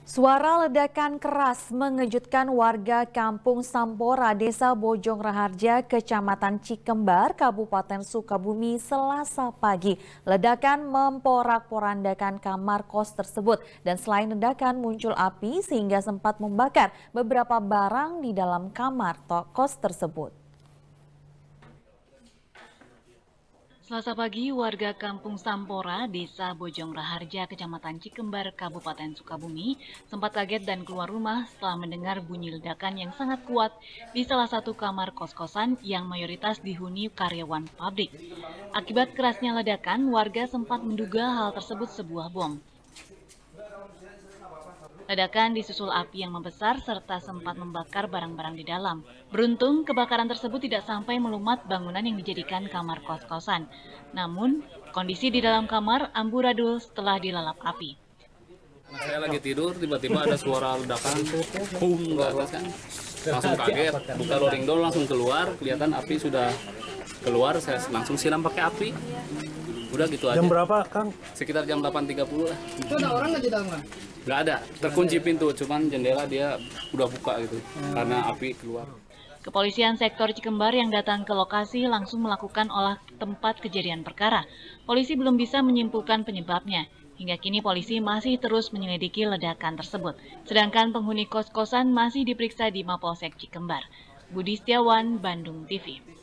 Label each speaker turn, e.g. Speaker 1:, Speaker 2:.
Speaker 1: Suara ledakan keras mengejutkan warga Kampung Sampora, Desa Bojong Raharja, Kecamatan Cikembar, Kabupaten Sukabumi, Selasa pagi. Ledakan memporak-porandakan kamar kos tersebut dan selain ledakan muncul api sehingga sempat membakar beberapa barang di dalam kamar kos tersebut.
Speaker 2: Selasa pagi, warga Kampung Sampora, Desa Bojong Raharja, Kecamatan Cikembar, Kabupaten Sukabumi, sempat kaget dan keluar rumah setelah mendengar bunyi ledakan yang sangat kuat di salah satu kamar kos-kosan yang mayoritas dihuni karyawan pabrik. Akibat kerasnya ledakan, warga sempat menduga hal tersebut sebuah bom. Ledakan disusul api yang membesar serta sempat membakar barang-barang di dalam. Beruntung, kebakaran tersebut tidak sampai melumat bangunan yang dijadikan kamar kos-kosan. Namun, kondisi di dalam kamar amburadul setelah dilalap api.
Speaker 3: Saya lagi tidur, tiba-tiba ada suara ledakan, boom, ke atas kan. Langsung kaget, buka loading door langsung keluar, kelihatan api sudah keluar, saya langsung siram pakai api. Udah gitu aja.
Speaker 4: Jam berapa, Kang?
Speaker 3: Sekitar jam 8.30 lah.
Speaker 5: Itu ada orang nggak di dalam?
Speaker 3: Nggak ada, terkunci pintu, cuman jendela dia udah buka gitu, karena api keluar.
Speaker 2: Kepolisian sektor Cikembar yang datang ke lokasi langsung melakukan olah tempat kejadian perkara. Polisi belum bisa menyimpulkan penyebabnya. Hingga kini polisi masih terus menyelidiki ledakan tersebut. Sedangkan penghuni kos-kosan masih diperiksa di Mapolsek Cikembar. Budi Setiawan, Bandung TV.